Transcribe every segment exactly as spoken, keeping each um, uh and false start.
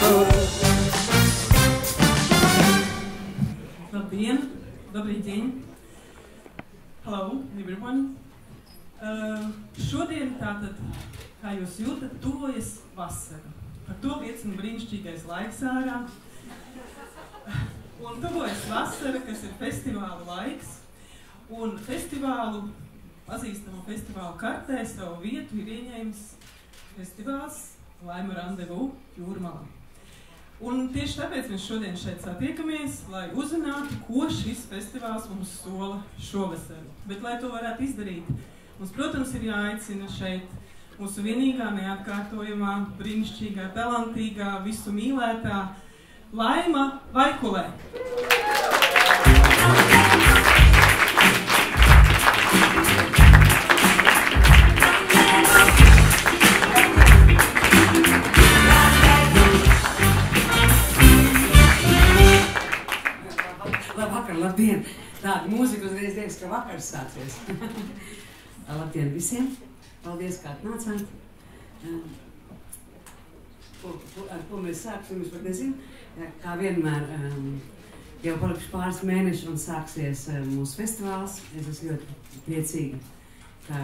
Labdien, добрый день. Hello, everyone. Uh, šodien tātad, kā jūs jūtat, tuvojas vasara. Par to liecina brīnišķīgais laiks ārā. Un tuvojas vasara, kas ir festivālu laiks. Un festivālu, pazīstamo festivālu kartē savu vietu ir ieņēmis festivāls Laima Randevu Jūrmalā. Un tieši tāpēc mēs šodien šeit satiekamies, lai uzzinātu, ko šis festivāls mums sola šovasar. Bet, lai to varētu izdarīt, mums, protams, ir jāaicina šeit mūsu vienīgā, neatkārtojamā, brīnišķīgā, talantīgā, visu mīlētā Laima Vaikulē. Labvakar, labdien! Tāda mūzika uzreiz liekas, ka vakars sācies. Labdien visiem! Paldies, kā atnācāt. Ko, ko, ar ko mēs sāksim, es pat nezinu. Kā vienmēr, jau palikuši pāris mēneši un sāksies mūsu festivāls. Es esmu ļoti priecīga, ka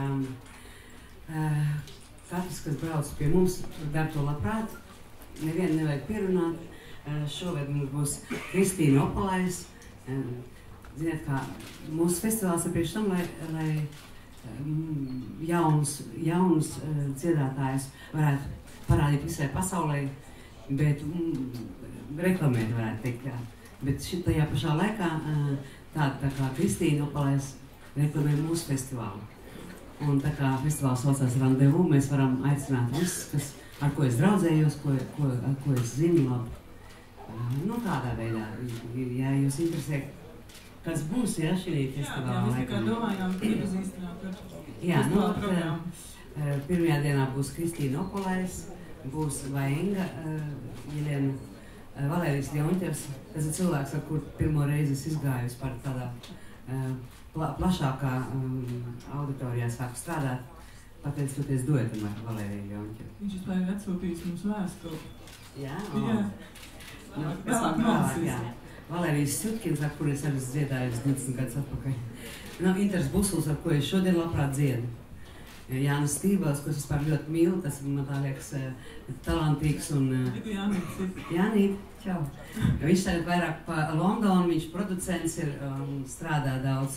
katrs, kas brauc pie mums, dar to labprāt. Nevienu nevajag pierunāt. Šogad mums būs Kristīna Opalais. Ziniet, kā mūsu festivāls ir priekš tam, lai, lai jaunus, jaunus dziedātājus varētu parādīt visai pasaulē, bet mm, reklamēt varētu teikt, jā. Bet šitajā pašā laikā tāda tā kā Kristīna Opalais reklamē mūsu festivālu. Un tā kā festivāls saucās Randevu, mēs varam aicināt visus, kas, ar ko es draudzējos, ko, ko, ar ko es zinu labi. Nu, tādā veidā, ja jūs interesē, kas būs, ja, šī festivāla laikā. Jā, mēs tikai domājām, ka iepazīstināt ar jā, nu, programmu. Pirmajā dienā būs Kristīna Opalais, būs Vainga, Jelena, Valērijas Ļoņķevs. Tas ir cilvēks, ar kur pirmo reizi es izgājusi par tādā pla, plašākā um, auditorijā sāku strādāt, pateicoties duetam ar Valēriju Ļoņķevu. Viņš vispār ir atsūtījis mums vēstuli. Jā? O. Jā. Nu, vēlāk vēlāk, jā. Valērijas Sutkins, ar kur es arī dziedājusi divdesmit gadus atpakaļ. Nu, Inters Busuls, ar ko es šodien labprāt dziedu. Jānis Stībels, ko es vispār ļoti mīlu, tas man tā liekas talantīgs un... Jānīt. Jānīt, čau. Viņš tagad vairāk pa Londonu, viņš producents ir un strādā daudz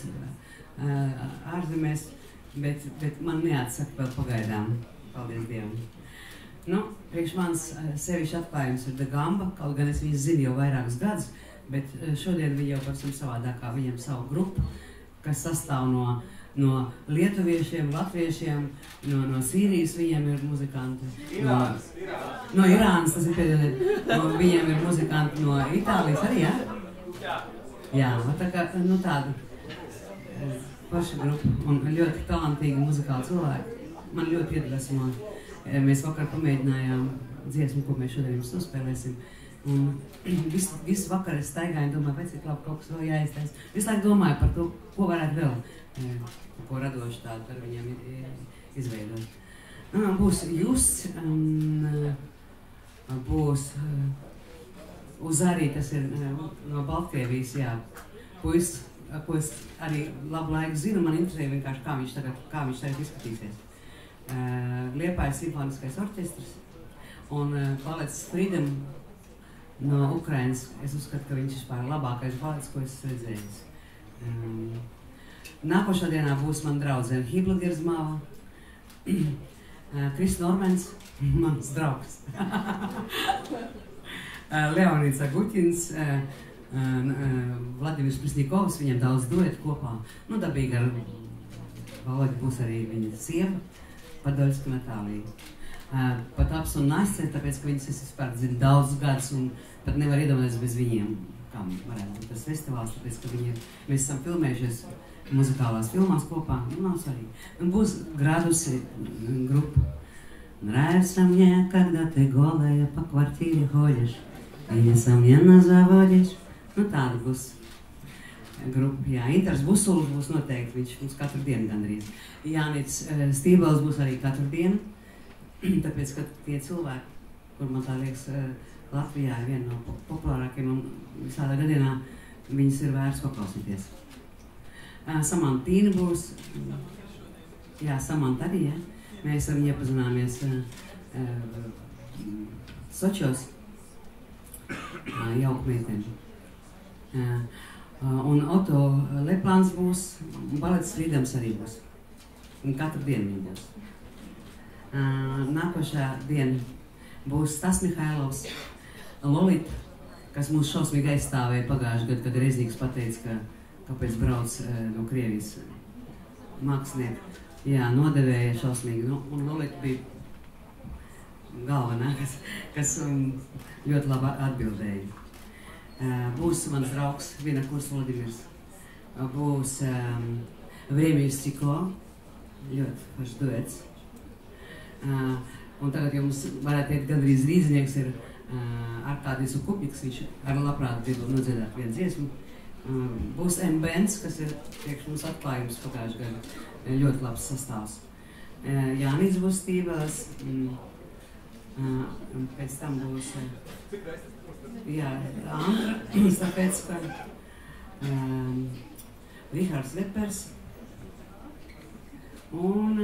ārzemēs, bet, bet man neatsaka vēl pagaidām. Paldies Dievam. Nu, priekš mans sevišķi atklājums ir Da Gamba, kaut gan es viņu zinu jau vairākus gadus, bet šodien viņi jau pavisam savādākā, viņiem savu grupu, kas sastāv no, no lietuviešiem, latviešiem, no, no Sīrijas viņiem ir muzikanti. Irānas, no, Irānas. No Irānas, tas ir pēdējais. No, viņiem ir muzikanti no Itālijas arī, jā? Jā. Jā, tā kā, nu tāda paša grupa un ļoti talantīgi muzikāli cilvēki. Man ļoti iedvesmo. Mēs vakar pamēģinājām dziesmu, ko mēs šodien jums nospēlēsim. Un visu, visu vakaru es staigāju un domāju, vai cik labi kaut kas vēl jāiztais. Visu laiku domāju par to, ko varētu vēl, ko radoši tādu par viņiem izveidot. Un būs Justs, un būs Uzarī, tas ir no Baltkrievijas, jā, puisis, ko es arī labu laiku zinu, man interesē vienkārši, kā viņš tagad, kā viņš tagad izskatīsies. Uh, Liepājas simfoniskais orķestris un uh, balets Freedom no Ukrainas. Es uzskatu, ka viņš vispār ir labākais balets, ko es redzējis. Um, nākošā dienā būs man draudzene Hibla Girzmāva, uh, Kris Normens, mans draugs, uh, Leonīds Aguķins, uh, uh, Vladimirs Prisņikovs, viņiem daudz duetu kopā. Nu, dabīgi ar Valodi būs arī viņa sieva. Padoļska Natālija. Uh, pat Aps un Nasce, tāpēc, ka viņas es vispār zinu daudzus gadus un pat nevar iedomāties bez viņiem, kam varētu būt tas festivāls, tāpēc, ka viņi, mēs esam filmējušies muzikālās filmās kopā, nu nav svarīgi. Un būs Gradusi grupa. Нравится мне, когда ты голая по квартире ходишь и несомненно заводишь. Nu tāda būs grupa, jā, Inters Busuls būs noteikti, viņš mums katru dienu gandrīz. Jānis Stībels būs arī katru dienu, tāpēc, ka tie cilvēki, kur man tā liekas, Latvijā ir viena no populārākiem un visādā gadienā viņas ir vērts paklausīties. Samantīna būs, jā, Samanta arī, ja? Mēs ar viņu iepazināmies Sočos, jauku meiteni. Un Oto Leplāns būs, un Balets Frīdams arī būs. Un katru dienu viņi būs. Nākošā diena būs Stas Mihailovs, Lolita, kas mūs šausmīgi aizstāvēja pagājušajā gadā, kad Reizīgs pateica, ka kāpēc brauc no Krievijas mākslinieki. Jā, nodevēja šausmīgi. Nu, un Lolita bija galvenā, kas, kas um, ļoti labi atbildēja. Uh, būs mans draugs, viena kurs Vladimirs. Uh, būs um, Vrēmijas ciklo, ļoti pašs duets. Uh, un tagad jums varētu teikt, gandrīz Rīznieks ir uh, Arkādijs Ukupņiks, viņš ar labprāt gribu nodziedāt vienu dziesmu. Uh, būs M. Benz, kas ir priekš mums atklājums pagājušajā gadā, ļoti labs sastāvs. Uh, Jānis būs Stīvēls. Mm. Uh, un pēc tam būs uh, jā, Andra, tāpēc, ka um, Rihards Lepers un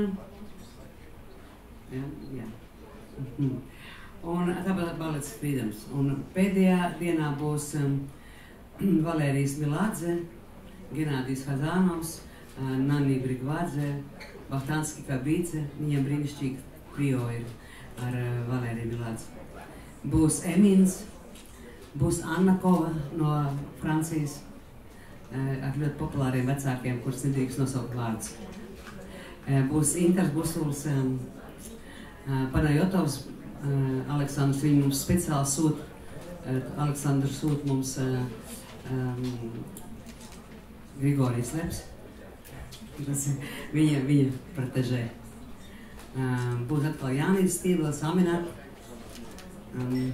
jā, jā. Uh-huh. Un tāpat Balets Frīdams. Un pēdējā dienā būs um, Valērijas Milādze, Genādijs Hazānovs, uh, Nani Brigvādze, Bahtanski Kabīce, viņiem brīnišķīgi trio ir ar uh, Valēriju Milādze. Būs Emīns, būs Anna Kova no Francijas, uh, ar ļoti populāriem vecākiem, kurus nedrīkst nosaukt vārdus. Uh, būs Inters Busuls, um, uh, Panajotovs, uh, Aleksandrs, viņi mums speciāli sūt, uh, Aleksandrs sūt mums uh, um, Grigorijs Leps, tas ir viņa, viņa protežē. Um, būs atkal Jānis Stīvels, Aminat. Um,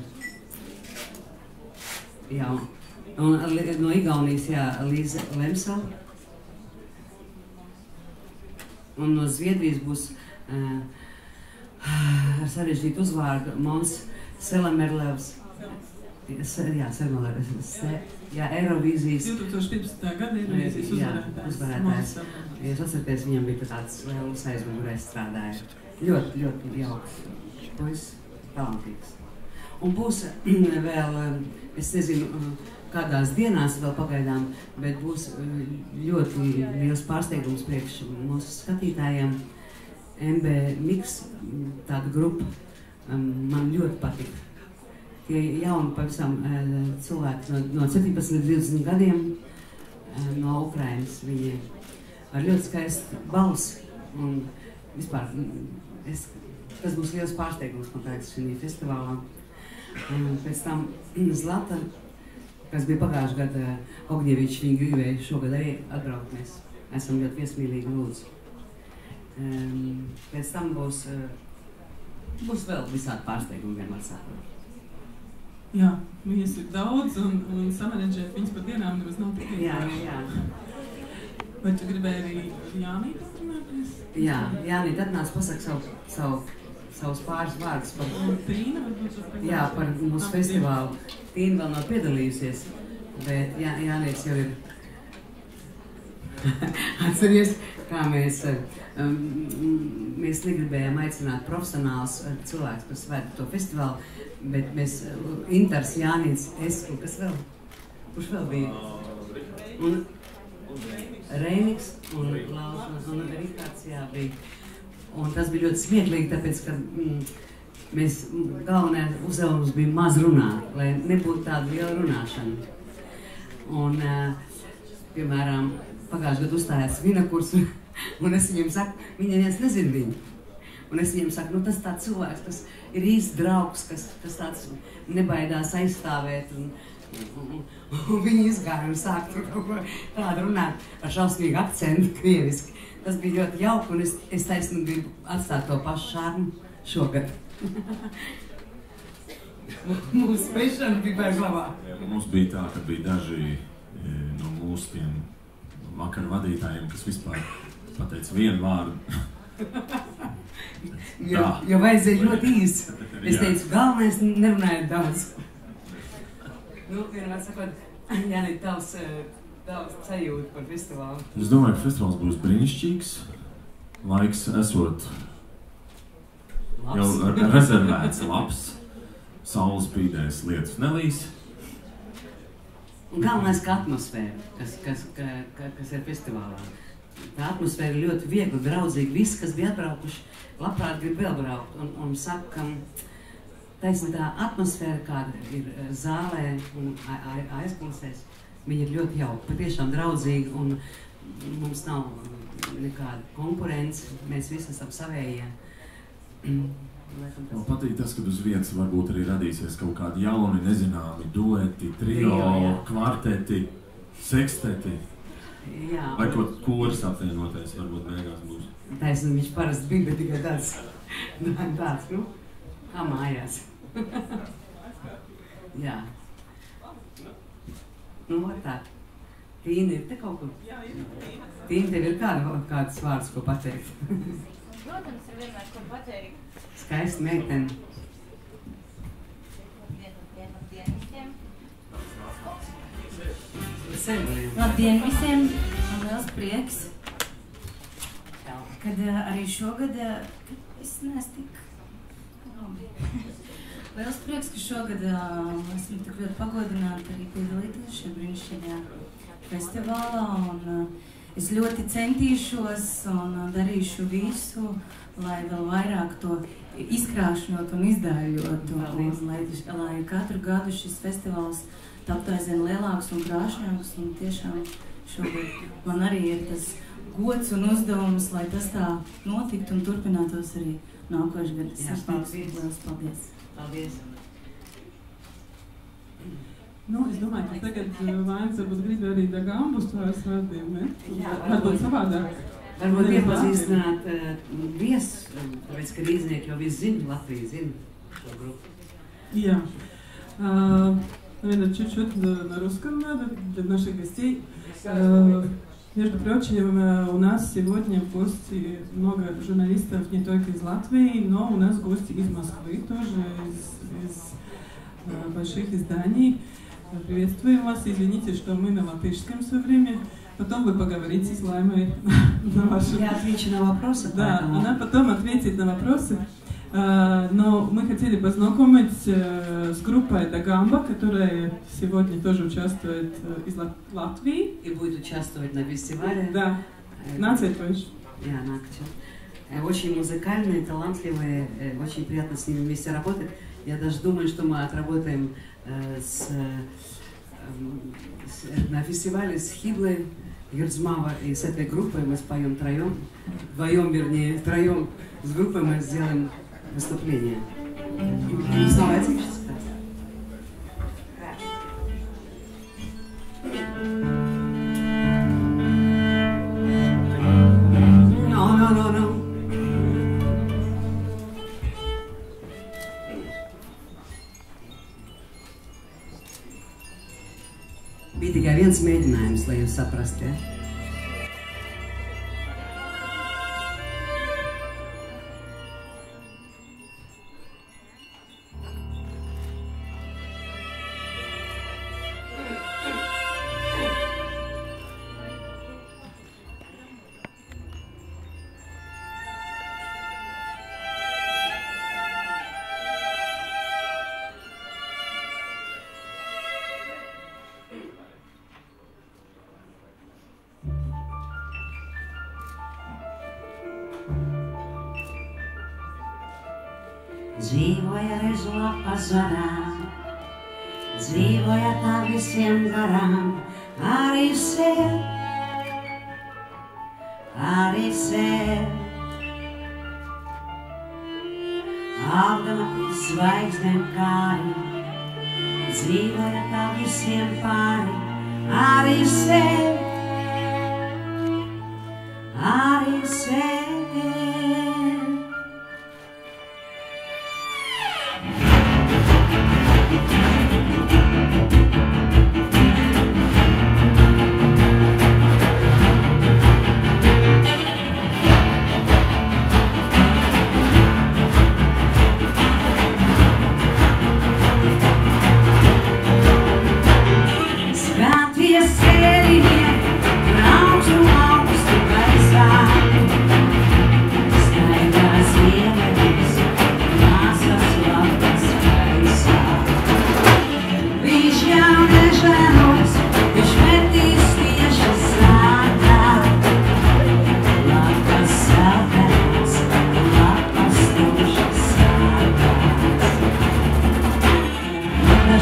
jā, un no Igaunijas, jā, Līze Lemsa. Un no Zviedrijas būs uh, ar sarežģītu uzvārdu Mons Selemerlevs. Jā, Selemerlevs. Jā, Eirovīzijas. divtūkstoš piecpadsmitā gada Eirovīzijas uzvarētājs. uzvarētājs. Jūs atcerieties, viņam bija tāds liels aizmugurēs strādāja. Ļoti, ļoti jauks. Puisis, talantīgs. Un būs vēl, es nezinu, kādās dienās vēl pagaidām, bet būs ļoti liels pārsteigums priekš mūsu skatītājiem. M B Mix, tāda grupa, man ļoti patīk. Tie jauni pavisam cilvēki no, no septiņpadsmit līdz divdesmit gadiem no Ukrainas. Viņi ar ļoti skaistu balsi un vispār es, tas būs liels pārsteigums, man liekas, šī festivālā. Un pēc tam Zlata, kas bija pagājušajā gadā Ogņevičs, viņi gribēja šogad arī atbraukt. Mēs esam ļoti viesmīlīgi lūdzu. Um, pēc tam būs, uh, būs vēl visādi pārsteigumi vienmēr sākot. Jā, viņas ir daudz un, un samanedžēt viņas par dienām nemaz nav tik vienkārši. Jā, jā. Vai tu gribēji arī Jānī patrunāties? Jā, Jānī, tad nāc pasaka savu, savu, savus pāris vārdus par... Un Tīna varbūt tas... Jā, par mūsu festivālu. Tīna vēl nav piedalījusies, bet Jā, Jānīts jau ir... Atceries, kā mēs... Um, mēs negribējām aicināt profesionāls cilvēks, kas vērt to festivālu, bet mēs... Inters, Jānīts, es, un kas vēl? Kurš vēl bija? Un... Reiniks un Lausmas un Rihards, jā, bija. Un tas bija ļoti smieklīgi, tāpēc, ka mm, mēs galvenais uzdevums bija maz runāt, lai nebūtu tāda liela runāšana. Un, uh, piemēram, pagājušajā gadā uzstājās Vinakurs, un es viņiem saku, viņa viens nezina viņu. Un es viņiem saku, nu tas tāds cilvēks, kas ir īsts draugs, kas, kas tāds nebaidās aizstāvēt. Un, Un, un, un viņi izgāja un sāk tādu runāt ar šausmīgu akcentu krieviski. Tas bija ļoti jauki, un es, es taisnu gribu atstāt to pašu šarmu šogad. Mūsu spēšana bija vairs labāk. Mums bija tā, ka bija daži no mūsu tiem vakaru vadītājiem, kas vispār pateica vienu vārdu. Jo, jo vajadzēja ļoti īsi. Es teicu, galvenais nerunājot daudz. Nu, vienmēr sakot, Jāni, tavs, tavs sajūta par festivālu. Es domāju, ka festivāls būs brīnišķīgs. Laiks esot labs. Jau rezervēts labs. Saules spīdēs, lietus nelīs. Un galvenais, ka atmosfēra, kas, kas, ka, ka, kas ir festivālā. Tā atmosfēra ir ļoti viegli, draudzīga. Visi, kas bija atbraukuši, labprāt grib vēl braukt. Un, un saka, ka taisnī tā atmosfēra, kāda ir zālē un aizklausēs, viņa ir ļoti jauka, patiešām draudzīga. Un mums nav nekāda konkurence, mēs visi esam savējie. Man patīk tas, ka uz vietas varbūt arī radīsies kaut kādi jauni, nezināmi dueti, trio, trio kvarteti, seksteti. Jā. Vai kaut kurs apvienotais varbūt beigās būs. Taisnība, viņš parasti bija, bet tikai tāds, tāds, nu, kā mājās. Jā. Nu, var tā. Tīna ir te kaut kur? Jā, ir Tīna. Tīna, tev ir kāda, kāds vārds, ko pateikt? Protams, ir vienmēr ko pateikt. Skaista meitene. Labdien visiem. Labdien. Labdien visiem. Man liels prieks, kad uh, arī šogad uh, viss nes tik labi. Liels prieks, ka šogad uh, esmu tik ļoti pagodināti arī piedalīties šajā brīnišķīgajā festivālā. Un, uh, es ļoti centīšos un uh, darīšu visu, lai vēl vairāk to izkrāšņot un izdēļot. Un, un, lai, lai katru gadu šis festivāls taptu aizvien lielāks un krāšņāks. Un tiešām šogad man arī ir tas gods un uzdevums, lai tas tā notiktu un turpinātos arī nākošais gads. Jā, paldies. Liels paldies. Paldies. Nu, es domāju, ka tagad Vainis varbūt grib arī Dagambus tās vārdiem, ne? Jā, varbūt savādāk. Varbūt iepazīstināt uh, viesus, tāpēc, ka rīznieki jau visu zina, Latvija zina šo grupu. Jā. Uh, наверное, чуть-чуть на русском надо для наших гостей. Uh, между прочим, uh, у нас сегодня в гости много журналистов не только из Латвии, но у нас гости из Москвы, тоже из, из uh, больших изданий. Приветствуем вас, извините, что мы на латышском все время. Потом вы поговорите с Лаймой на ваши... Я отвечу на вопросы. Да, поэтому... она потом ответит на вопросы. Uh, но мы хотели познакомить uh, с группой Дагамба, которая сегодня тоже участвует uh, из Лат- Латвии. И будет участвовать на фестивале. Да, нация тоже. Я Накча. Очень музыкальные, талантливые, очень приятно с ними вместе работать. Я даже думаю, что мы отработаем э, с, э, с, на фестивале с Хиблой Юрцмава, и с этой группой мы споем троем, вдвоем, вернее, троем с группой мы сделаем выступление. Не узнавайте сейчас? No, no, no, no. Bija tikai viens mēģinājums, lai jūs saprastu, ja? Dzīvoja Rezula pazarā, dzīvoja tā visiem garām, arī sev, arī sev. Augdama pie zvaigznēm kāri, dzīvoja tā visiem pāri, arī sev, arī sev.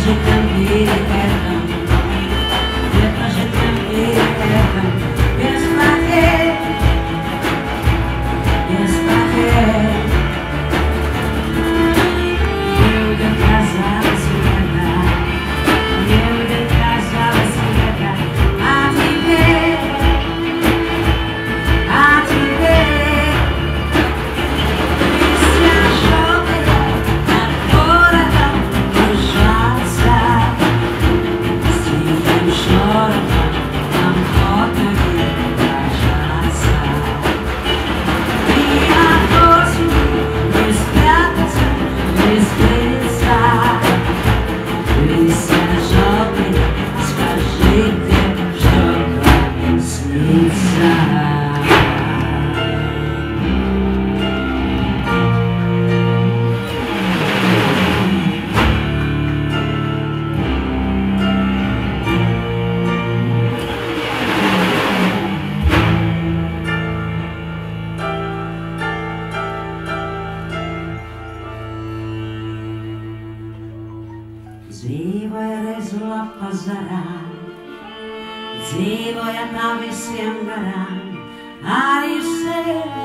Dzīvoja reiz lapa zarā, dzīvoja tā visiem garām, arī sev,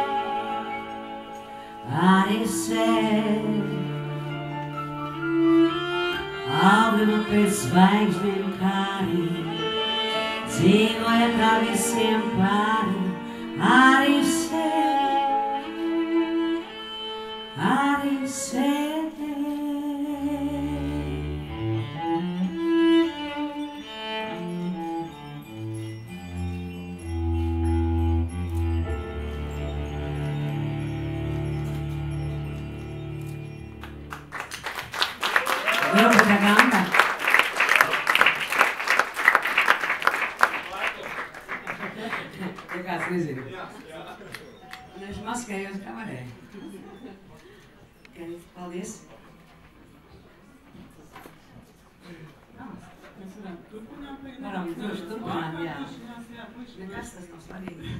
arī sev. Auguma pēc zvaigžņiem kārī, dzīvoja tā visiem pāri, arī sev, arī sev. Ja kāds nezina. Un es maskējos, kā varēju. Okay, paldies. Mēs varam turpināt. Varam droši turpināt, jā. Nekas tas nav svarīgi.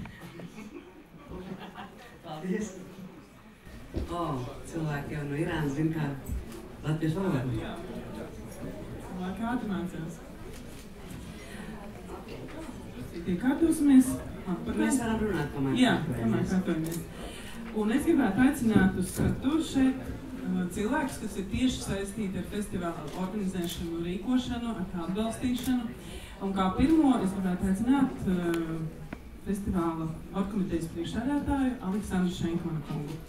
Paldies. O, cilvēki jau no Irānas zina, kā latviešu valodu. Lai kādu mācās. Iekārtosimies. Mēs varam runāt, kamēr Jā, kamēr kārtojamies. Un es gribētu aicināt uz skatu šeit cilvēkus, kas ir tieši saistīti ar festivālu organizēšanu un rīkošanu, ar tā atbalstīšanu. Un kā pirmo es gribētu aicināt uh, festivāla orgkomitejas priekšsēdētāju Aleksandru Šenkmanu kungu.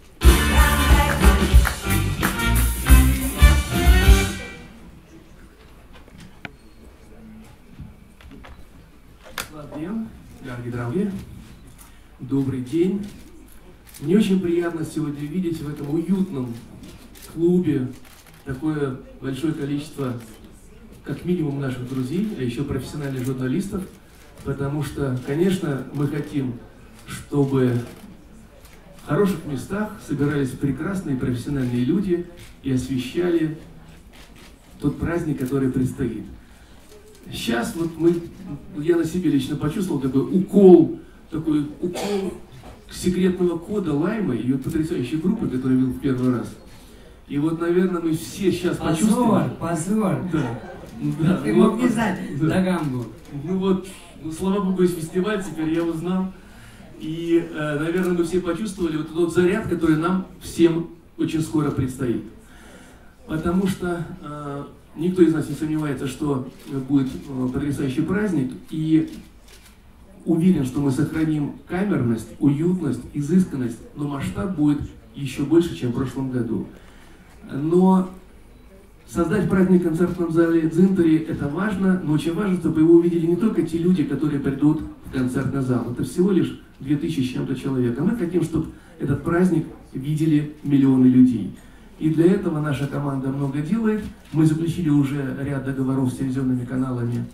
Labдien, дорогие друзья, добрый день. Мне очень приятно сегодня видеть в этом уютном клубе такое большое количество, как минимум, наших друзей, а еще профессиональных журналистов, потому что, конечно, мы хотим, чтобы в хороших местах собирались прекрасные профессиональные люди и освещали тот праздник, который предстоит. Сейчас вот мы, я на себе лично почувствовал такой укол, такой укол секретного кода Лаймы, ее потрясающей группы, которую я видел в первый раз. И вот, наверное, мы все сейчас позор, почувствовали... Позор, позор! Да. Да. Ты Вот, мог не знать, да. Дагамбу. Ну вот, ну, слава богу, есть фестиваль, теперь я узнал. И, э, наверное, мы все почувствовали вот тот заряд, который нам всем очень скоро предстоит. Потому что... Э, Никто из нас не сомневается, что будет потрясающий праздник, и уверен, что мы сохраним камерность, уютность, изысканность, но масштаб будет еще больше, чем в прошлом году. Но создать праздник в концертном зале Дзинтари – это важно, но очень важно, чтобы его увидели не только те люди, которые придут в концертный зал. Это всего лишь две тысячи с чем-то человек. А мы хотим, чтобы этот праздник видели миллионы людей. И для этого наша команда много делает. Мы заключили уже ряд договоров с телевизионными каналами,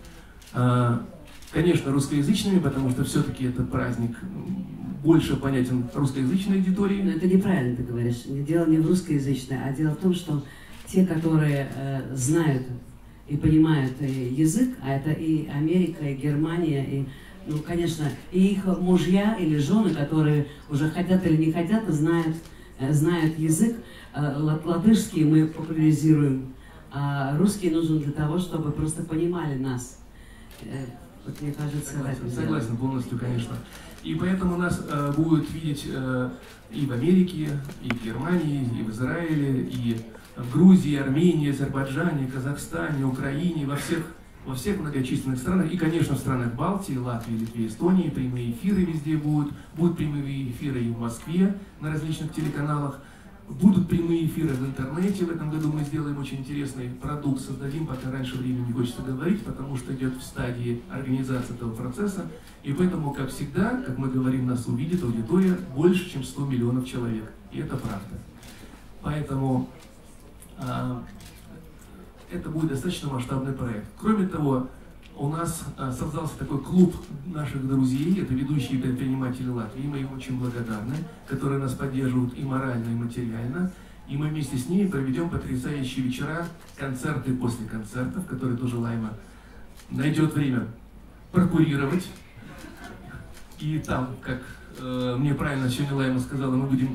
конечно, русскоязычными, потому что все-таки этот праздник больше понятен русскоязычной аудитории. Но это неправильно ты говоришь. Дело не в русскоязычной, а дело в том, что те, которые э, знают и понимают и язык, а это и Америка, и Германия, и, ну, конечно, и их мужья или жены, которые уже хотят или не хотят, знают, знают язык. Латышский мы популяризируем А русский нужен для того, чтобы просто понимали нас. Вот мне кажется, согласен, согласен полностью, конечно. И поэтому нас э, будут видеть э, и в Америке, и в Германии, и в Израиле, и в Грузии, Армении, Азербайджане, Казахстане, Украине, во всех, во всех многочисленных странах. И, конечно, в странах Балтии, Латвии, Литве, Эстонии. Прямые эфиры везде будут. Будут прямые эфиры и в Москве на различных телеканалах. Будут прямые эфиры в интернете. В этом году мы сделаем очень интересный продукт, создадим, пока раньше времени не хочется говорить, потому что идет в стадии организации этого процесса. И поэтому, как всегда, как мы говорим, нас увидит аудитория больше, чем сто миллионов человек. И это правда. Поэтому а, это будет достаточно масштабный проект. Кроме того, у нас а, создался такой клуб наших друзей, это ведущие предприниматели Латвии, мы им очень благодарны, которые нас поддерживают и морально, и материально. И мы вместе с ними проведем потрясающие вечера, концерты после концертов, которые тоже Лайма найдет время прокурировать. И там, как э, мне правильно сегодня Лайма сказала, мы будем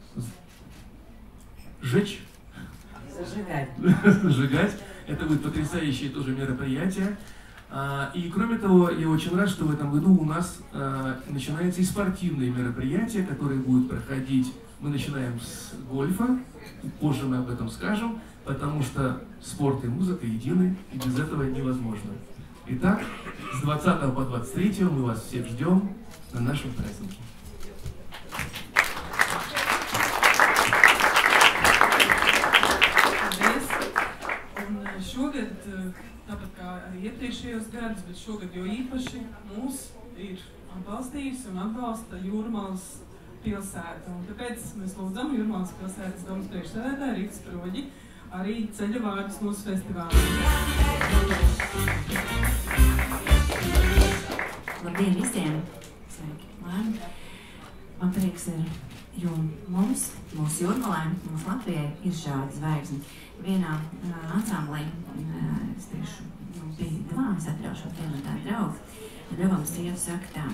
сжечь. Зажигать. Зажигать. Это будет потрясающее тоже мероприятие. И кроме того, я очень рад, что в этом году у нас э, начинаются и спортивные мероприятия, которые будут проходить. Мы начинаем с гольфа, позже мы об этом скажем, потому что спорт и музыка едины, и без этого невозможно. Итак, с двадцатого по двадцать третье мы вас всех ждем на нашем празднике. Šogad, tāpat kā arī iepriekšējos gadus, bet šogad jo īpaši mūs ir atbalstījusi un atbalsta Jūrmalas pilsēta. Un tāpēc mēs lūdzam Jūrmalas pilsētas domas priekšsēdētāju Rītas Proģi arī ceļa vārdus mūsu festivālā. Labdien visiem! Sveiki! Labi! Man prieks ir, jo mums, mūsu Jūrmalai, mūsu Latvijai ir šāda zvaigzne. Vienā uh, ansamblī, uh, es tieši nu, biju divā, es atļaušos vienu tādu draugu. Draugam sieva saka tā,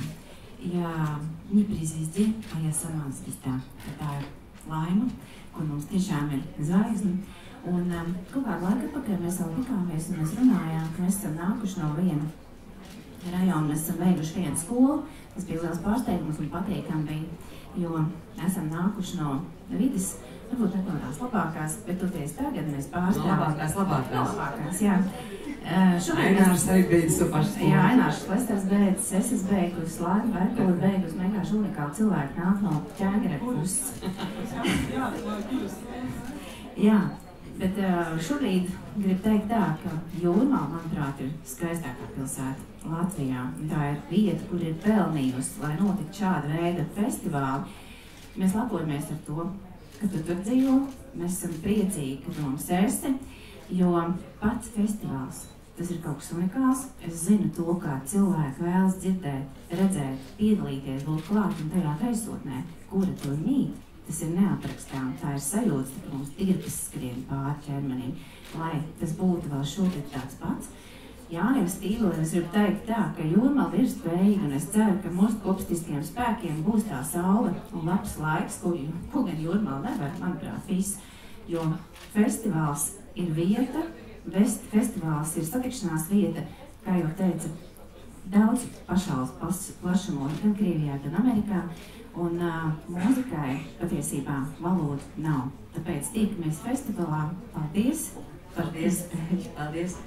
ja Dņipri звезде, а я сама звезда. Tā ir Laima, kur mums tiešām ir zvaigzne. Un um, kaut kādu laiku atpakaļ mēs vēl tikāmies un mēs runājām, ka mēs esam nākuši no viena rajona, mēs esam beiguši vienu skolu. Tas bija liels pārsteigums un patīkami bija, jo esam nākuši no vides. Varbūt ne no tās labākās, bet toties tagad mēs pārstāvam. Labākās, labākās. Labākās, jā. Uh, Ainārs arī beidzis to pašu skolu. Jā, Ainārs Klesters beidzis, es esmu beigusi, Lāga Verkula beigus, vienkārši unikāli cilvēki nāk no Ķēgera puses. Jā, jā, jā, bet uh, šobrīd gribu teikt tā, ka Jūrmala, manuprāt, ir skaistākā pilsēta Latvijā. Tā ir vieta, kur ir pelnījusi, lai notiktu šāda veida festivāli. Mēs lepojamies ar to, ka tu tur dzīvo, mēs esam priecīgi, ka tu mums esi, jo pats festivāls, tas ir kaut kas unikāls. Es zinu to, kā cilvēki vēlas dzirdēt, redzēt, piedalīties, būt klāt un tajā gaisotnē, kura tur mīt. Tas ir neaprakstām, tā ir sajūta, ka mums tirpes skrien pāri ķermenim, lai tas būtu vēl šogad tāds pats. Jānim stīliem es gribu teikt tā, ka Jūrmala ir spējīga, un es ceru, ka mūsu kopstiskiem spēkiem būs tā saule un labs laiks, ko, ko gan Jūrmala nevar, manuprāt, viss. Jo festivāls ir vieta, vest, festivāls ir satikšanās vieta, kā jau teica, daudz pašaules plašumos, gan Krievijā, gan Amerikā, un uh, mūzikai patiesībā valoda nav. Tāpēc tiekamies festivālā. Paldies! Paldies! Paldies!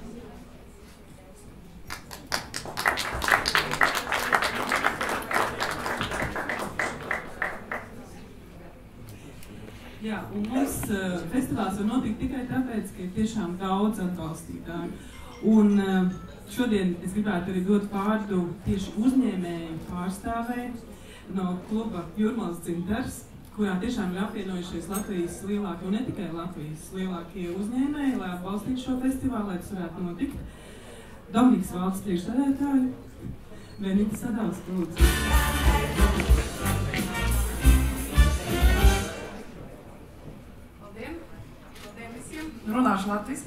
Jā, un mums uh, festivāls var notikt tikai tāpēc, ka ir tiešām daudz atbalstītāju. Un uh, šodien es gribētu arī dot vārdu tieši uzņēmēju pārstāvē no kluba Jūrmalas dzintars, kurā tiešām ir apvienojušies Latvijas lielākie, un ne tikai Latvijas lielākie uzņēmēji, lai atbalstītu šo festivālu, lai tas varētu notikt. Dominiks valsts priekšsēdētāju, Venita Sadals, lūdzu. Labdien! Labdien visiem! Runāšu latviski.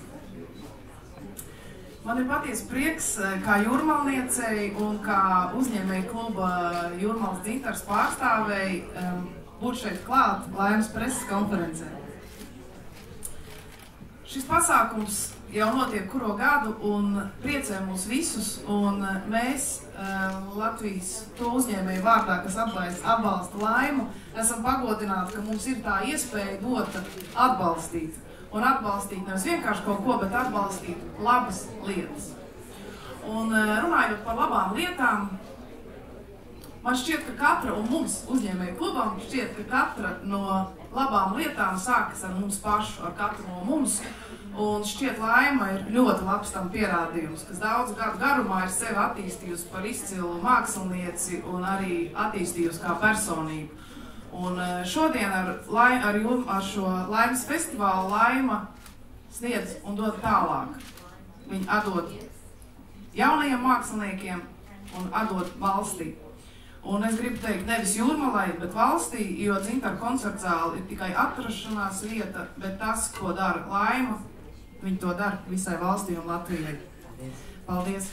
Man ir patiesi prieks, kā jūrmalniecei un kā uzņēmēju kluba Jūrmalas dzintars pārstāvēji, būt šeit klāt Laimas preses konferencē. šis pasākums jau notiek kuro gadu un priecē mūs visus, un mēs Latvijas to uzņēmēju vārdā, kas atbalsta Laimu, esam pagodināti, ka mums ir tā iespēja dota atbalstīt. Un atbalstīt nevis vienkārši kaut ko, bet atbalstīt labas lietas. Un runājot par labām lietām, man šķiet, ka katra, un mums uzņēmēju klubam, šķiet, ka katra no labām lietām sākas ar mums pašu, ar katru no mums. Un šķiet, Laima ir ļoti labs tam pierādījums, kas daudz gadu garumā ir sevi attīstījusi par izcilu mākslinieci un arī attīstījusi kā personību. Un šodien ar, ar, ar šo Laimas festivālu Laima sniedz un dod tālāk. Viņi atdod jaunajiem māksliniekiem un atdod valstī. Un es gribu teikt nevis Jūrmalai, bet valstī, jo Dzintaru koncertzāle ir tikai atrašanās vieta, bet tas, ko dara Laima, viņi to dara visai valstī un Latvijai. Paldies!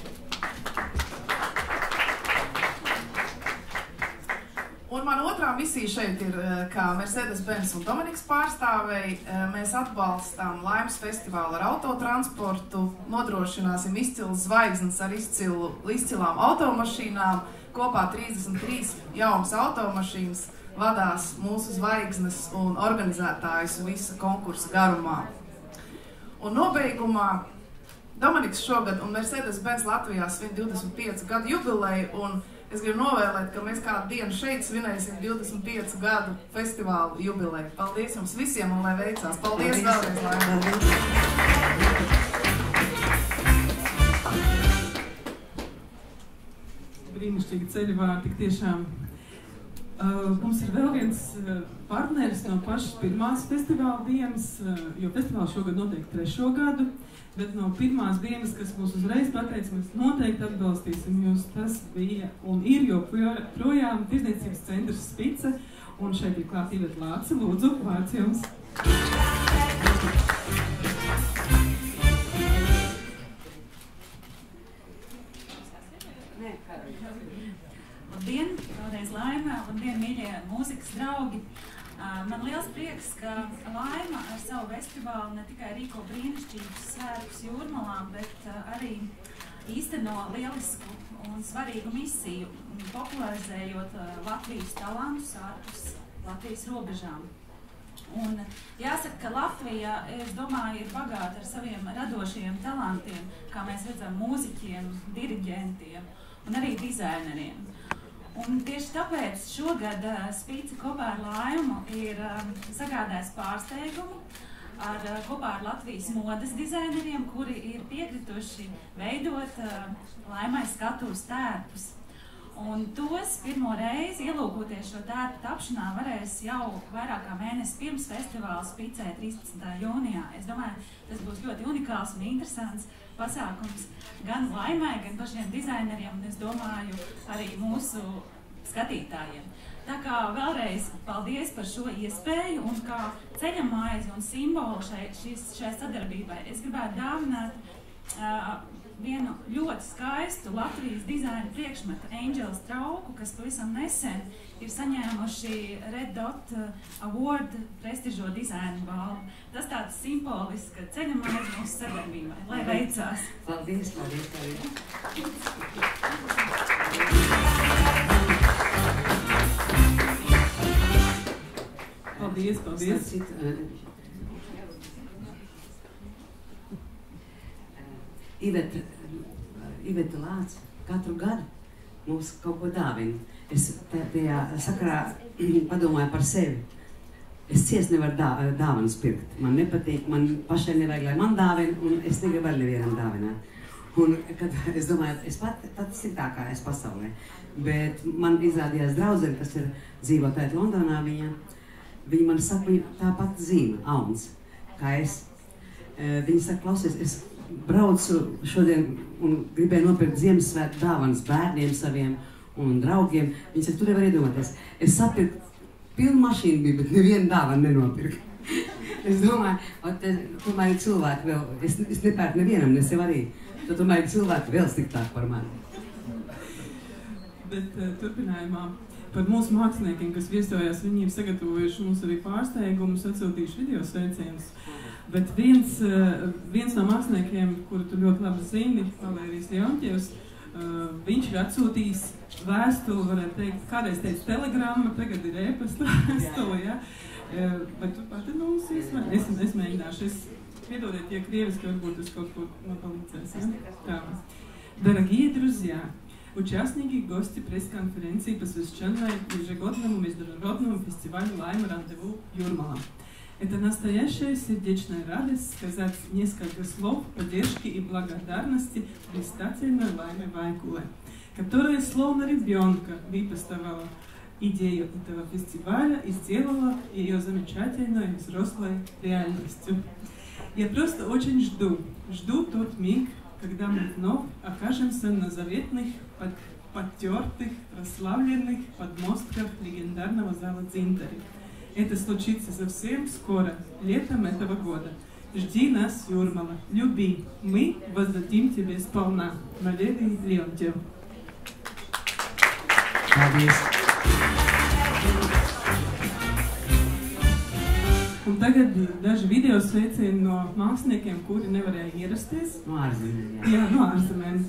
Un man otrā misija šeit ir, kā Mercedes-Benz un Dominiks pārstāvēji, mēs atbalstām Laimas festivālu ar autotransportu, nodrošināsim izcilas zvaigznes ar izcilu, izcilām automašīnām, kopā trīsdesmit trīs jaunas automašīnas vadās mūsu zvaigznes un organizētājus visa konkursa garumā. Un nobeigumā Dominiks šogad un Mercedes-Benz Latvijā svin divdesmit pieci gadu jubileju, un es gribu novēlēt, ka mēs kādu dienu šeit svinēsim divdesmit pieci gadu festivālu jubileju. Paldies jums visiem un lai veicās. Paldies, Paldies. Vēlreiz, Laima. Brīnišķīgi ceļu vārdi, tik tiešām. Uh, mums ir vēl viens uh, partneris no pašas pirmās festivāla dienas, uh, jo festivāls šogad notiek trešo gadu, bet no pirmās dienas, kas mūs uzreiz pateica, mēs noteikti atbalstīsim jūs, tas bija un ir joprojām Tirdzniecības centrs Spice, un šeit ir klāt Iveta Lāce. Lūdzu, vārds jums. Labdien, vēlreiz Laima, labdien, mīļie mūzikas draugi. Man liels prieks, ka Laima ar savu festivālu ne tikai rīko brīnišķīgus svētkus Jūrmalām, bet arī īsteno lielisku un svarīgu misiju, popularizējot Latvijas talantus ārpus Latvijas robežām. Un jāsaka, ka Latvija, es domāju, ir bagāta ar saviem radošajiem talantiem, kā mēs redzam, mūziķiem, diriģentiem un arī dizaineriem. Un tieši tāpēc šogad uh, Spice kopā ar Laimu ir uh, sagādājis pārsteigumu ar, uh, kopā ar Latvijas modes dizaineriem, kuri ir piekrituši veidot uh, Laimai skatuves tērpus. Un tos pirmo reizi ielūkoties šo tērpu tapšanā varēs jau vairāk kā mēnesi pirms festivāla Spicē trīspadsmitā jūnijā. Es domāju, tas būs ļoti unikāls un interesants pasākums gan Laimai, gan pašiem dizaineriem, un es domāju arī mūsu skatītājiem. Tā kā vēlreiz paldies par šo iespēju, un kā ceļamaizi un simbolu šai, šis, šai sadarbībai es gribētu dāvināt uh, vienu ļoti skaistu Latvijas dizaina priekšmetu Angels trauku, kas pavisam nesen ir saņēmuši Red Dot Award prestižo dizainu balvu. Tas tāds simbolisks ceļamaizi mūsu sadarbībai. Lai veicās! Paldies, paldies, paldies! Paldies, paldies! Iveta, Iveta Lāce katru gadu mums kaut ko dāvina. Es tajā sakarā padomāju par sevi. Es ciest nevaru dā, dāvanas pirkt. Man nepatīk, man pašai nevajag, lai man dāvina, un es negribu ar nevienam dāvināt. Un, kad es domāju, es pat tāds sliktākā es pasaulē. Bet man izrādījās draudzene, kas ir dzīvotājot Londonā, viņa, viņa man saka, viņa tāpat zīme, Auns, kā es. Viņa saka, klausies, es braucu šodien un gribēju nopirkt Ziemassvētku dāvanas bērniem saviem un draugiem. Viņi saka, tu nevar iedomāties. Es sapirku pilnu mašīnu biju, bet nevienu dāvanu nenopirku. Es domāju, te, tomēr ir cilvēki vēl, es, es nepērku nevienam, ne sev arī. Tad tomēr ir cilvēki vēl sliktāk par mani. Bet uh, turpinājumā par mūsu māksliniekiem, kas viesojās, viņi ir sagatavojuši mums arī pārsteigumus, atsūtījuši video sveicienus. Bet viens, viens no māksliniekiem, kuru tu ļoti labi zini, Valērijas Leontjevs, viņš ir atsūtījis vēstuli, varētu teikt, kādreiz teica telegramma, tagad ir e-pasta vēstuli, ja? Vai tu pati mums izmēr? Es, es mēģināšu, es piedodiet, ja krieviski varbūt es kaut ko palīdzēs, ja? Tā. Дорогие друзья, участники и гости пресс-конференции, посвященной ежегодному международному фестивалю «Лайма Рандеву» Юрмала. Это настоящая сердечная радость сказать несколько слов поддержки и благодарности блистательной Лайме Вайкуле, которая словно ребенка выписывала идею этого фестиваля и сделала ее замечательной и взрослой реальностью. Я просто очень жду, жду тот миг, когда мы вновь окажемся на заветных, под, подтертых, прославленных подмостках легендарного зала Дзинтари. Это случится совсем скоро, летом этого года. Жди нас, Юрмала, люби, мы воздадим тебе сполна. Валерий Леонтьев. Un tagad daži video sveicieni no māksliniekiem, kuri nevarēja ierasties. No ārzemēm, jā. Jā, no ārzemēm.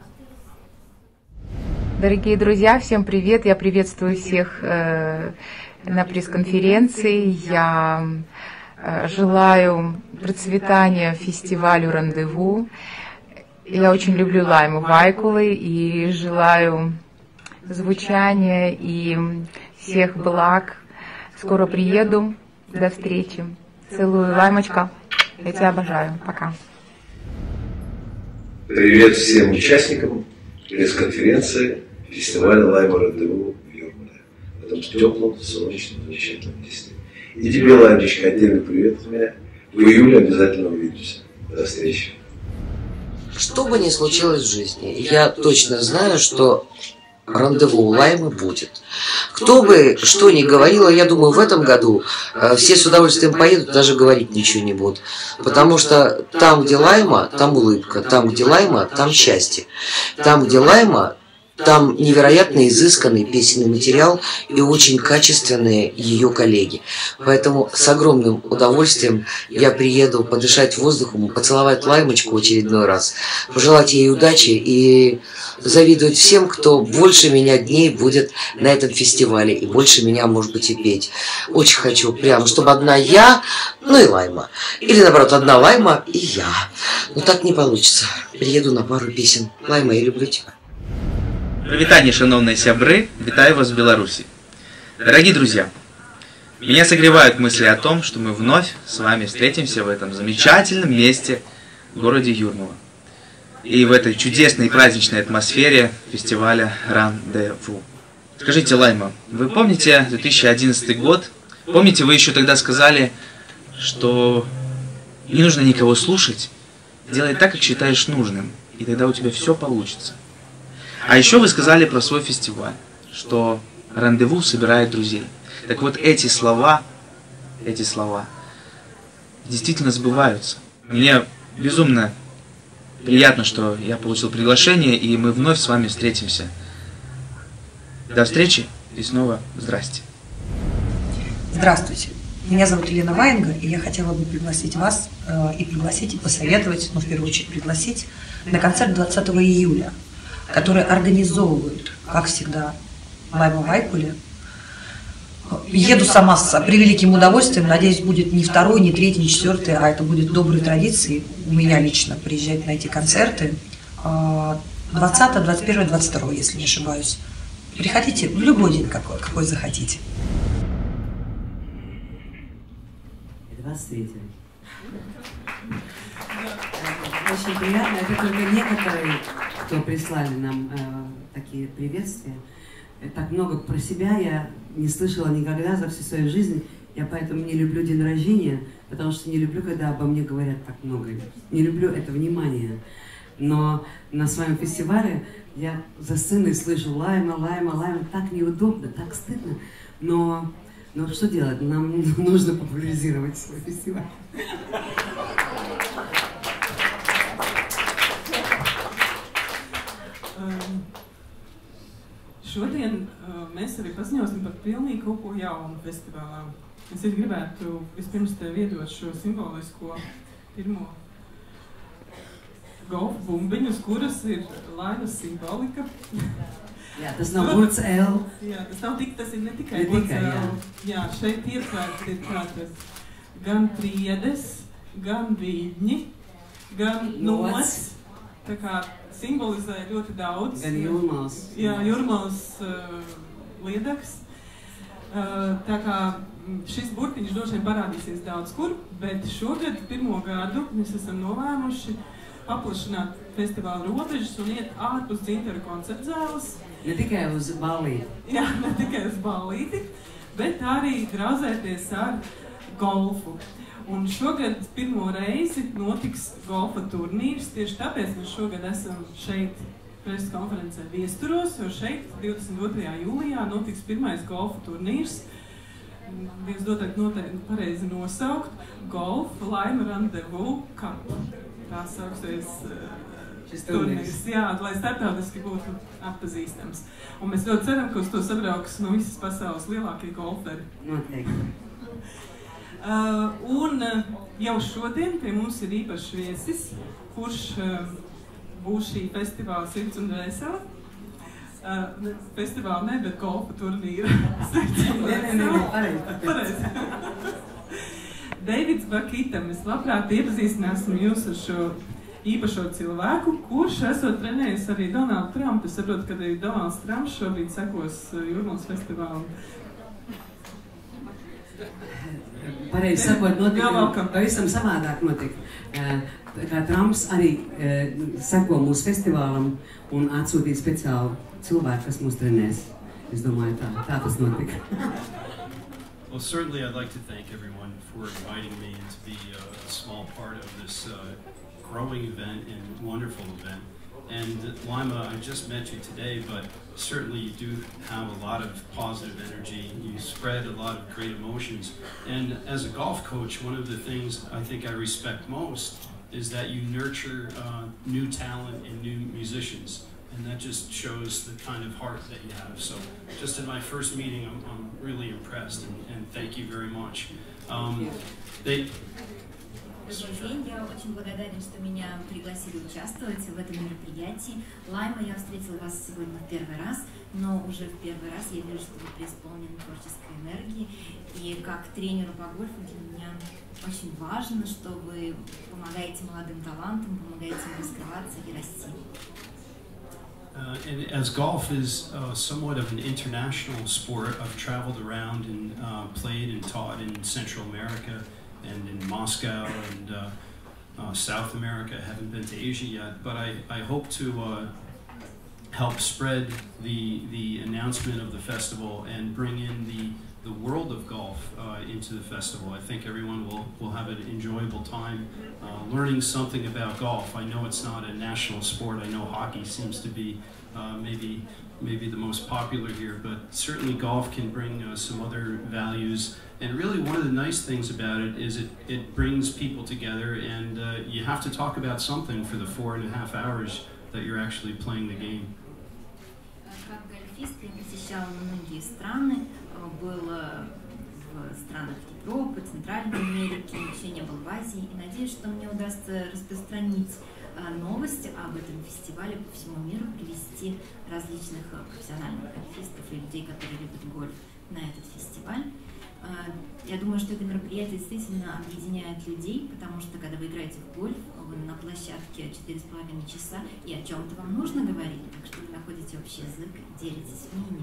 Дорогие друзья, всем привет! Я приветствую всех э, на пресс-конференции. Я э, желаю процветания фестивалю «Рандеву». Я очень люблю Лайму Вайкулы и желаю звучания и всех благ. Скоро приеду. До встречи. Целую, Лаймочка. Я тебя обожаю. Пока. Привет всем участникам пресс-конференции фестиваля «Лайма Рандеву» в Юрмале. В этом теплом, солнечном, замечательном месте. И тебе, Лаймочка, отдельный привет от меня. В июле обязательно увидимся. До встречи. Что бы ни случилось в жизни, я точно знаю, что рандеву у Лаймы будет. Кто бы что ни говорил, я думаю, в этом году э, все с удовольствием поедут, даже говорить ничего не будут. Потому что там, где Лайма, там улыбка, там, где Лайма, там счастье. Там, где Лайма, там невероятно изысканный песенный материал и очень качественные ее коллеги. Поэтому с огромным удовольствием я приеду подышать воздухом, поцеловать Лаймочку в очередной раз, пожелать ей удачи и завидовать всем, кто больше меня дней будет на этом фестивале и больше меня, может быть, и петь. Очень хочу прямо, чтобы одна я, ну и Лайма. Или, наоборот, одна Лайма и я. Но так не получится. Приеду на пару песен. Лайма, я люблю тебя. Привитание, шановные сябры, витаю вас в Беларуси. Дорогие друзья, меня согревают мысли о том, что мы вновь с вами встретимся в этом замечательном месте, в городе Юрмала. И в этой чудесной и праздничной атмосфере фестиваля «Рандеву». Скажите, Лайма, вы помните две тысячи одиннадцатый год? Помните, вы еще тогда сказали, что не нужно никого слушать, делай так, как считаешь нужным, и тогда у тебя все получится. А еще вы сказали про свой фестиваль, что рандеву собирает друзей. Так вот, эти слова, эти слова действительно сбываются. Мне безумно приятно, что я получил приглашение, и мы вновь с вами встретимся. До встречи и снова здрасте. Здравствуйте. Меня зовут Елена Ваенга, и я хотела бы пригласить вас э, и пригласить, и посоветовать, ну, в первую очередь, пригласить на концерт двадцатого июля. Которые организовывают, как всегда, Лайма Вайкуле. Еду сама с превеликим удовольствием. Надеюсь, будет не второй, не третий, не четвертый, а это будет доброй традицией у меня лично приезжать на эти концерты. двадцатого, двадцать первого, двадцать второго, если не ошибаюсь. Приходите в любой день, какой, какой захотите. двадцать третьего. Очень приятно. Это только некоторые, кто прислали нам э, такие приветствия. Так много про себя я не слышала никогда за всю свою жизнь. Я поэтому не люблю день рождения, потому что не люблю, когда обо мне говорят так много. Не люблю это внимание. Но на своем фестивале я за сценой слышу Лайма, Лайма, Лайма. Так неудобно, так стыдно. Но, но что делать? Нам нужно популяризировать свой фестиваль. Šodien uh, mēs arī paziņosim par pilnīgi kaut ko jaunu festivālā. Es gribētu vispirms tev iedot šo simbolisko pirmo golfa bumbiņu, uz kuras ir laimas simbolika. Jā, tas nav burts L. Jā, tas nav tik, tas ir ne tikai burts L. Jā. jā, šeit ietverti ir tātad gan priedes, gan viļņi, gan nots. Tā kā simbolizē ļoti daudz. Gan jūrmals. Jā, jūrmals uh, liedaks. Uh, tā kā šis burtiņš droši vien parādīsies daudz kur, bet šogad pirmo gadu mēs esam nolēmuši paplašināt festivāla robežas un iet ārpus Dzintaru koncertzāles. Ne tikai uz ballīti. Jā, ne tikai uz ballīti, bet arī drauzēties ar golfu. Un šogad pirmo reizi notiks golfa turnīrs, tieši tāpēc mēs šogad esam šeit preses konferencē Viesturos, jo šeit divdesmit otrajā jūlijā notiks pirmais golfa turnīrs. Dievs noteikti noteikti pareizi nosaukt Golf Laima Randevu Cup. Tā sauksies uh, turnīrs, jā, lai starptautiski būtu atpazīstams. Un mēs ļoti ceram, ka uz to sabrauks no visas pasaules lielākie golferi. Noteikti. Uh, un uh, jau šodien pie mums ir īpašs viesis, kurš uh, būs šī festivāla sirds un dvēsele. Uh, festivāla ne, bet golfa turnīra sirds un dvēsele. Pareizi. Deivids Bakitam, es labprāt iepazīstināsim jūs ar šo īpašo cilvēku, kurš esot trenējis arī Donaldu Trumpu. Es saprotu, ka arī Donalds Trumps šobrīd sekos Jūrmals festivālu. Pareizi sakot, notika pavisam savādāk notika. Kā Trumps arī seko mūsu festivālam un atsūtīja speciālu cilvēku, kas mūs trenēs. Es domāju, tā, tā tas notika. Well, certainly I'd like to thank everyone for inviting me to be a small part of this uh, growing event and wonderful event. And Laima, I just met you today, but certainly you do have a lot of positive energy. You spread a lot of great emotions. And as a golf coach, one of the things I think I respect most is that you nurture uh, new talent and new musicians. And that just shows the kind of heart that you have. So just in my first meeting, I'm, I'm really impressed, and, and thank you very much. Um, they, Добрый день, я очень благодарен, что меня пригласили участвовать в этом мероприятии. Лайма, я встретила вас сегодня в первый раз, но уже в первый раз я вижу, что вы преисполнены творческой энергии. И как тренеру по гольфу для меня очень важно, что вы помогаете молодым талантам, помогаете им раскрываться и расти. Uh, and as golf is uh, somewhat of an international sport, I've traveled around and uh, played and taught in Central America and in Moscow and uh, uh, South America. I haven't been to Asia yet, but I, I hope to uh, help spread the, the announcement of the festival and bring in the, the world of golf uh, into the festival. I think everyone will, will have an enjoyable time uh, learning something about golf. I know it's not a national sport. I know hockey seems to be uh, maybe, maybe the most popular here, but certainly golf can bring uh, some other values. And really one of the nice things about it is it, it brings people together, and uh, you have to talk about something for the four and a half hours that you're actually playing the game. Как гольфист я посещала многие страны, был в странах Европы, Центральной Америки, еще не был в Азии, и надеюсь, что мне удастся распространить новости об этом фестивале по всему миру, привести различных профессиональных гольфистов и людей, которые любят гольф, на этот фестиваль. Я думаю, что это мероприятие действительно объединяет людей, потому что когда вы играете в гольф, вы на площадке четыре с половиной часа, и о чем-то вам нужно говорить, так что вы находите общий язык, делитесь мнением.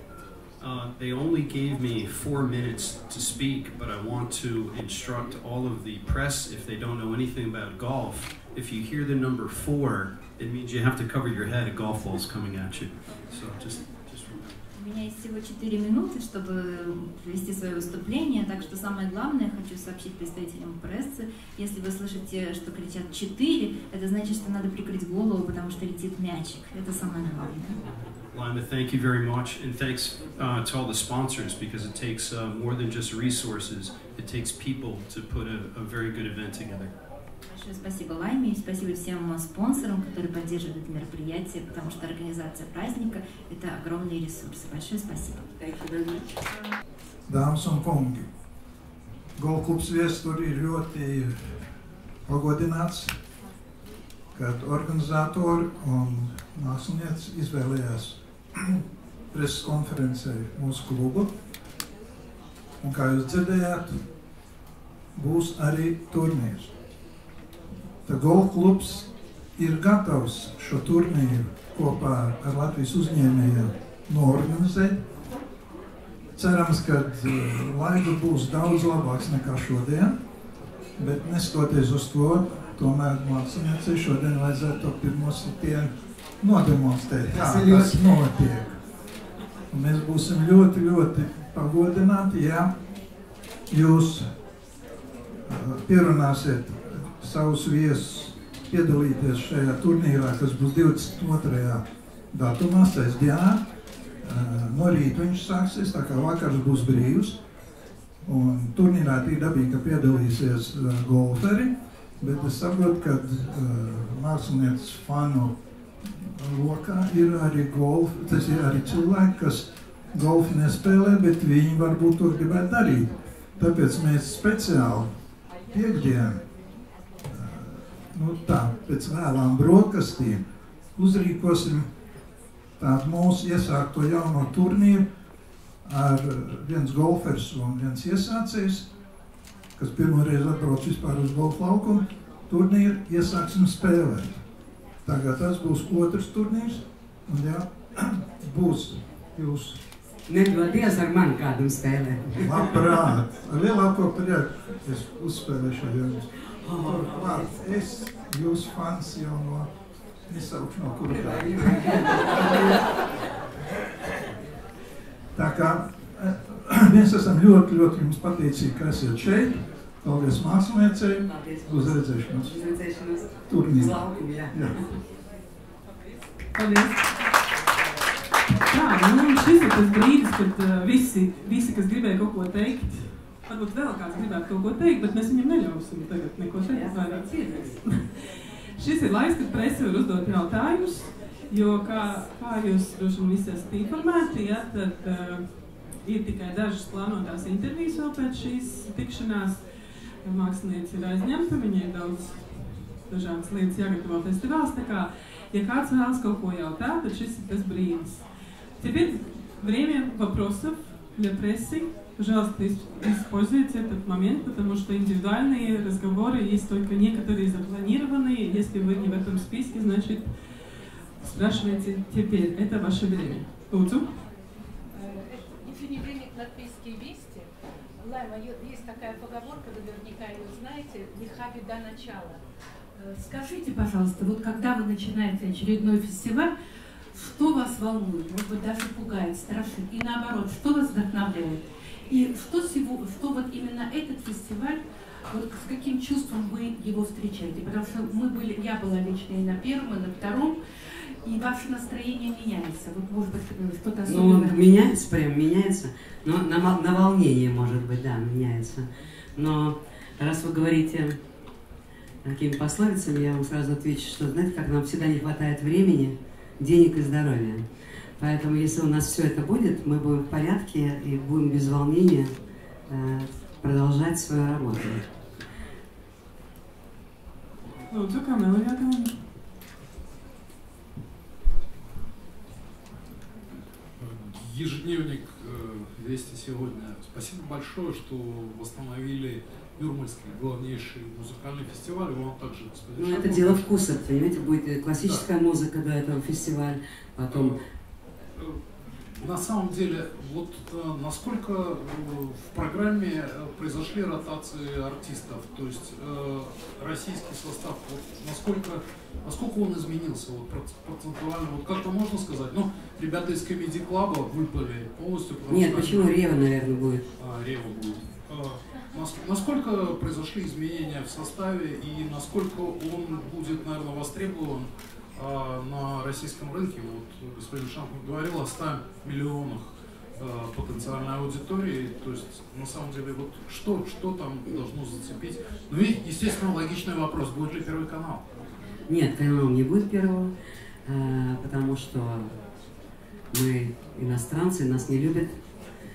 Uh, they only gave me four minutes to speak, but I want to instruct all of the press, if they don't know anything about golf, if you hear the number four, it means you have to cover your head, a golf ball's coming at you. So just, just remember. У меня есть всего четыре минуты, чтобы провести свое выступление, так что самое главное, хочу сообщить представителям прессы, если вы слышите, что кричат четыре, это значит, что надо прикрыть голову, потому что летит мячик. Это самое главное. Laima, thank you very much, and thanks uh, to all the sponsors, because it takes uh, more than just resources, it takes people to put a, a very good event together. Большое спасибо Лайме и спасибо всем спонсорам, которые поддерживают это мероприятие, потому что организация праздника – это огромные ресурсы. Большое спасибо. Dāmas un kungi, Golfklubs viestur ir ļoti pagodināts, kad organizatori un mākslinieci izvēlējās preses konferencē mūsu klubu. Un kā jūs dzirdējāt, būs arī turnīrs. Tad Golfklubs ir gatavs šo turnīru kopā ar Latvijas uzņēmējiem noorganizēt. Cerams, ka laika būs daudz labāks nekā šodien, bet neskatoties uz to, tomēr mākslinieci šodien vajadzētu to pirmo sitienu nodemonstrēt, kā tas notiek. Un mēs būsim ļoti, ļoti pagodināti, ja jūs pierunāsiet savus viesus piedalīties šajā turnīrā, kas būs divdesmit otrajā datumā, sestdienā. No rīta viņš sāksies, tā kā vakars būs brīvs. Un turnīrā tik dabīgi, ka piedalīsies golferi, bet es saprotu, ka mākslinieces fanu lokā ir arī golf, tas ir arī cilvēki, kas golfu nespēlē, bet viņi varbūt to gribētu darīt. Tāpēc mēs speciāli piekdienu, nu tā, pēc vēlām brokastīm uzrīkosim tādu mūsu iesākto jauno turnīru ar viens golfers un viens iesācējs, kas pirmoreiz atbrauc vispār uz golfa laukumu, turnīru iesāksim spēlēt. Tagad tas būs otrs turnīrs, un jā, būs jūs. Nedodies ar mani kādam spēlēt. Labprāt. Ar lielāko prieku es uzspēlēšu ar jums. Vārds, es jūs fans jau no nesaukšu no kura tā. Tā kā mēs esam ļoti, ļoti jums pateicīgi, ka esat šeit. Paldies māksliniecei. Uz redzēšanos. Uz redzēšanos. Turnīrā. Uz laukumu, jā. Jā. Paldies. Tā, nu šis ir tas brīdis, kad uh, visi, visi, kas gribēja kaut ko teikt, varbūt vēl kāds gribētu kaut ko teikt, bet mēs viņam neļausim tagad neko teikt, vairāk cienīgs. Šis ir laiks, kad presi var uzdot jautājumus, jo, kā, kā jūs droši vien visi esat informēti, ja, tad uh, ir tikai dažas plānotās intervijas vēl pēc šīs tikšanās. Mākslinieci ir aizņemta, viņai ir daudz dažādas lietas jāgatavo festivāls, tā kā, ja kāds vēlas kaut ko jautāt, tad šis ir tas brīdis. Теперь время вопросов для прессы. Пожалуйста, используйте этот момент, потому что индивидуальные разговоры есть только некоторые запланированные. Если вы не в этом списке, значит, спрашивайте теперь. Это ваше время. Луцу? Инфинибренник латвийские вести. Лайма, есть такая поговорка, вы наверняка ее знаете, лиха беда начала. Скажите, пожалуйста, вот когда вы начинаете очередной фестиваль, что вас волнует, может быть, даже пугает, страшит, и наоборот, что вас вдохновляет? И что, сего, что вот именно этот фестиваль, вот с каким чувством вы его встречаете? Потому что мы были, я была лично и на первом, и на втором, и ваше настроение меняется. Вот, может быть, что-то особенное. Ну, меняется, прям меняется. Но на, на волнение, может быть, да, меняется. Но раз вы говорите такими пословицами, я вам сразу отвечу, что, знаете, как нам всегда не хватает времени, денег и здоровья. Поэтому, если у нас все это будет, мы будем в порядке и будем без волнения э, продолжать свою работу. Лūdzu, kā vēl jātājums? Ежедневник «Вести сегодня». Спасибо большое, что восстановили Юрмальский главнейший музыкальный фестиваль. И вам также, господин Ну, это дело вкуса, понимаете, будет классическая да. музыка до этого фестиваля, потом... На самом деле, вот насколько в программе произошли ротации артистов, то есть э, российский состав, вот насколько, насколько он изменился вот, процентуально, вот как-то можно сказать? Ну, ребята из Comedy Club выпали полностью. Нет, что почему? Рева, наверное, будет. А, Рева будет. Насколько произошли изменения в составе и насколько он будет, наверное, востребован а, на российском рынке? Вот господин Шанков говорил о ста миллионах а, потенциальной аудитории. То есть, на самом деле, вот что, что там должно зацепить? Ну и, естественно, логичный вопрос, будет ли Первый канал? Нет, канал не будет первого, а, потому что мы иностранцы, нас не любят.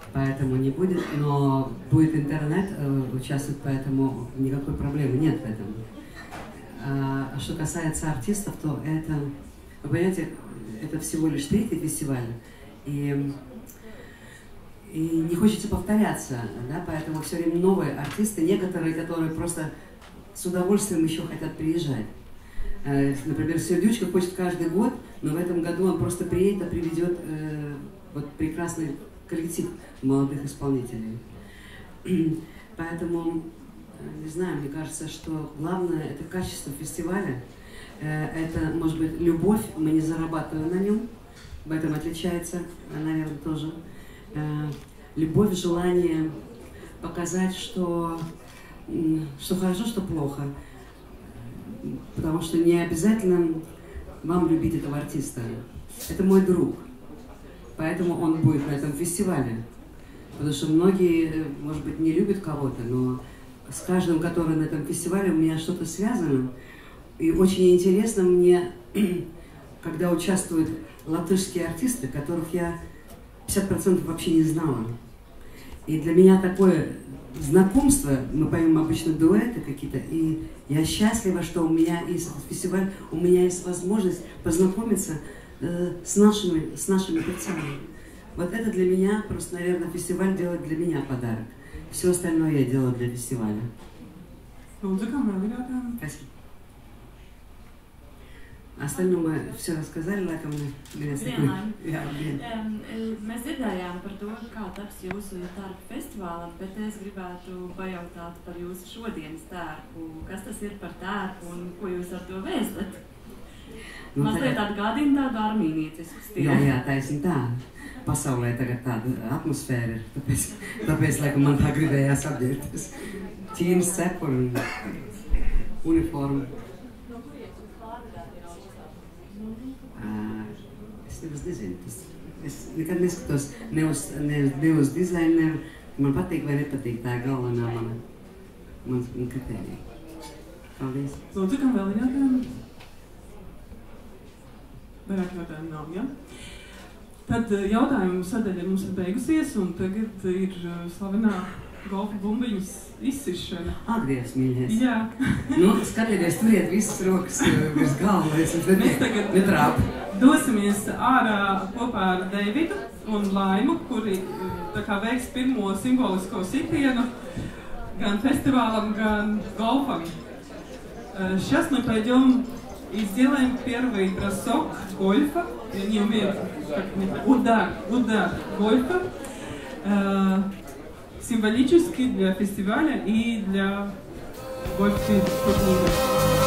поэтому не будет, но будет интернет участвовать, поэтому никакой проблемы нет в этом. А что касается артистов, то это, вы понимаете, это всего лишь третий фестиваль, и, и не хочется повторяться, да, поэтому все время новые артисты, некоторые, которые просто с удовольствием еще хотят приезжать. Например, Сердючка хочет каждый год, но в этом году он просто приедет, а приведет э, вот прекрасный коллектив молодых исполнителей. Поэтому, не знаю, мне кажется, что главное это качество фестиваля. Это, может быть, любовь, мы не зарабатываем на нем, в этом отличается, наверное, тоже. Любовь, желание показать, что, что хорошо, что плохо. Потому что не обязательно вам любить этого артиста. Это мой друг. Поэтому он будет на этом фестивале. Потому что многие, может быть, не любят кого-то, но с каждым, который на этом фестивале, у меня что-то связано. И очень интересно мне, когда участвуют латышские артисты, которых я пятьдесят процентов вообще не знала. И для меня такое знакомство, мы поем обычно дуэты какие-то, и я счастлива, что у меня есть фестиваль, у меня есть возможность познакомиться э, с нашими, с нашими певцами. Вот это для меня, просто, наверное, фестиваль делает для меня подарок. Все остальное я делаю для фестиваля. Спасибо. Остальное мы все рассказали, laikam, mēs Jā, um, mēs dzirdējām par to, kā taps jūsu tērpu festivālam, bet es gribētu pajautāt par jūsu šodienas tērpu. Kas tas ir par tērpu un ko jūs ar to vēstat? Nu, Mazliet atgādina tādu armīniecisku stilu. Jā, jā, taisni tā. Pasaulē tagad tāda atmosfēra ir, tāpēc, tāpēc laikam, man tā gribējās apģērbties. Ķīnas cepuri un uniformu. Es nemaz nezinu, tas, es nekad neskatos ne uz, ne, ne uz dizaineru, man patīk vai nepatīk, tā ir galvenā mana, mans kritērija. Paldies. Lūdzu, kam vēl ir jautājumi? Vairāk jautājumu nav, ja? Tad jautājumu sadaļa mums ir beigusies, un tagad ir slavenā golfa bumbiņas izsišana. Atgriez, mīļies. Jā. Nu, skatieties, turiet visas rokas virs galvu, lai es Mēs tagad netrāpu. Dosimies ārā kopā ar Deividu un Laimu, kuri tā kā veiks pirmo simbolisko sitienu gan festivālam, gan golfam. Сейчас мы пойдем и сделаем первый бросок гольфа. Я не умею, как это, удар, удар гольфа. Символически для фестиваля и для гольф-турнира.